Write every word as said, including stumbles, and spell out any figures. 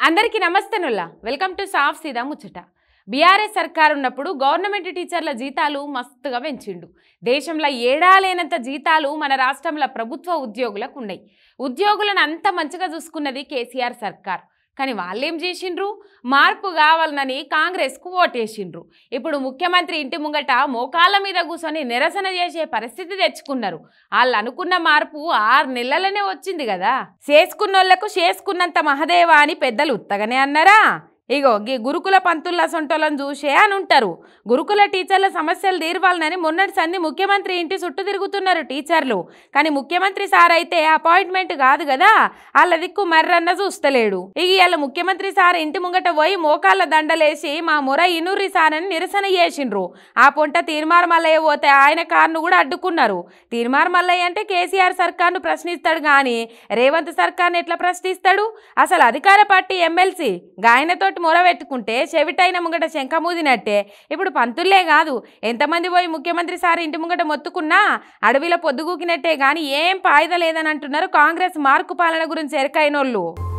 అందరికీ నమస్తేనుల్లా welcome to సాఫ్ సీదా ముచ్చట. బీఆర్ఎస్ సర్కార్ ఉన్నప్పుడు గవర్నమెంట్ టీచర్ల జీతాలు మస్తుగా పెంచిండు. దేశంలో ఏడాలేనంత జీతాలు మన రాష్ట్రంలో ప్రభుత్వ ఉద్యోగులకు ఉన్నాయి. ఉద్యోగులను అంత మంచిగా చూసుకున్నది కేసీఆర్ సర్కార్. కానీ వాళ్ళేం చేసిండ్రు? మార్పు కావాలని కాంగ్రెస్కు ఓటేసిండ్రు. ఇప్పుడు ముఖ్యమంత్రి ఇంటి ముంగట మోకాళ్ళ మీద కూర్చొని నిరసన చేసే పరిస్థితి తెచ్చుకున్నారు. వాళ్ళు అనుకున్న మార్పు ఆరు నెలలనే వచ్చింది కదా. చేసుకున్నోళ్లకు చేసుకున్నంత మహదేవా అని పెద్దలు ఉత్తగానే అన్నారా? ఇగో గీ గురుకుల పంతుల సొంటోళ్ళని చూసే అని ఉంటారు. గురుకుల టీచర్ల సమస్యలు తీర్వాలని మొన్నటి సంది ముఖ్యమంత్రి ఇంటి చుట్టూ తిరుగుతున్నారు టీచర్లు. కానీ ముఖ్యమంత్రి సార్ అయితే అపాయింట్మెంట్ కాదు కదా, వాళ్ళ దిక్కు మర్రన్న చూస్తలేడు. ఇక ఇవాళ ముఖ్యమంత్రి సార్ ఇంటి ముంగట పోయి మోకాళ్ళ దండలేసి మా మొర ఇనూరి సార్ అని నిరసన చేసిండ్రు. ఆ పొంట తీర్మార్ మల్లయ్య పోతే ఆయన కారును కూడా అడ్డుకున్నారు. తీర్మార్ మల్లయ్య అంటే కేసీఆర్ సర్కార్ను ప్రశ్నిస్తాడు కానీ రేవంత్ సర్కార్ను ఎట్లా ప్రశ్నిస్తాడు? అసలు అధికార పార్టీ ఎమ్మెల్సీ గాయనతో మొర పెట్టుకుంటే చెవిటైన ముంగట శంఖమూదినట్టే. ఇప్పుడు పంతుల్లే కాదు, ఎంతమంది పోయి ముఖ్యమంత్రి సార్ ఇంటి ముంగట మొత్తుకున్నా అడవిలో పొద్దుగూకినట్టే కానీ ఏం పాయిద లేదని అంటున్నారు కాంగ్రెస్ మార్కు పాలన గురించి ఎరకైనోళ్ళు.